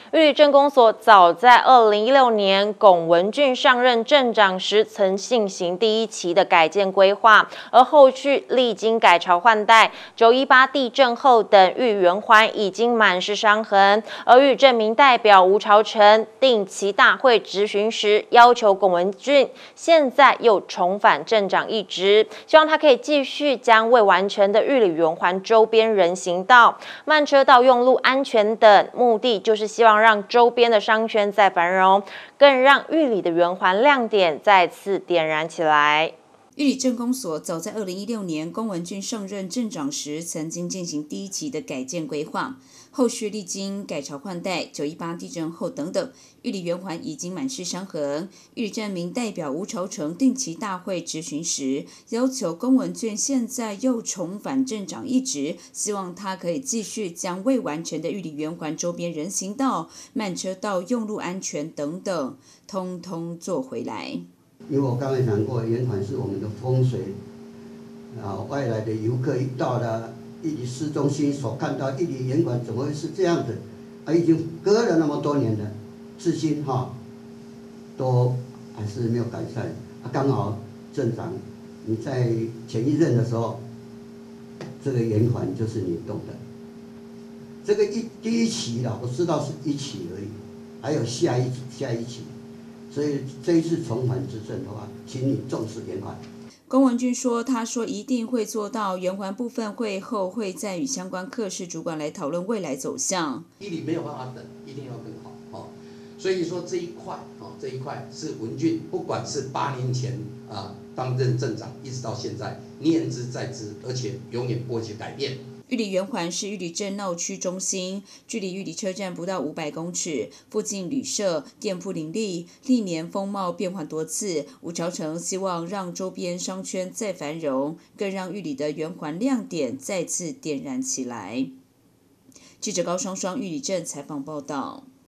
玉里镇公所早在2016年龚文俊上任镇长时，曾进行第一期的改建规划，而后续历经改朝换代，918地震后等玉圆环已经满是伤痕。而玉镇民代表吴朝成定期大会质询时，要求龚文俊现在又重返镇长一职，希望他可以继续将未完成的玉里圆环周边人行道、慢车道用路安全等，目的就是希望让周边的商圈再繁荣，更让玉里的圆环亮点再次点燃起来。 玉里镇公所早在2016年龚文俊上任镇长时，曾经进行第一期的改建规划，后续历经改朝换代、918地震后等等，玉里圆环已经满是伤痕。玉里镇民代表吴朝成定期大会质询时，要求龚文俊现在又重返镇长一职，希望他可以继续将未完成的玉里圆环周边人行道、慢车道用路安全等等，通通做回来。 因为我刚才讲过，圆环是我们的风水，外来的游客一到了玉里市中心所看到玉里圆环怎么会是这样子？已经隔了那么多年了，至今都还是没有改善。刚好镇长你在前一任的时候，这个圆环就是你动的。这个第一期我知道是1期而已，还有下一期。所以这一次重返执政的话，请你重视圆环。 龚文俊说：“他说一定会做到，圆环部分会后会再与相关科室主管来讨论未来走向。 玉里没有办法等，一定要更好所以说这一块是文俊，不管是8年前担任镇长，一直到现在念之在之，而且永远不会去改变。” 玉里圆环是玉里镇闹区中心，距离玉里车站不到500公尺，附近旅社、店铺林立，历年风貌变幻多次。吴朝成希望让周边商圈再繁荣，更让玉里的圆环亮点再次点燃起来。记者高双双玉里镇采访报道。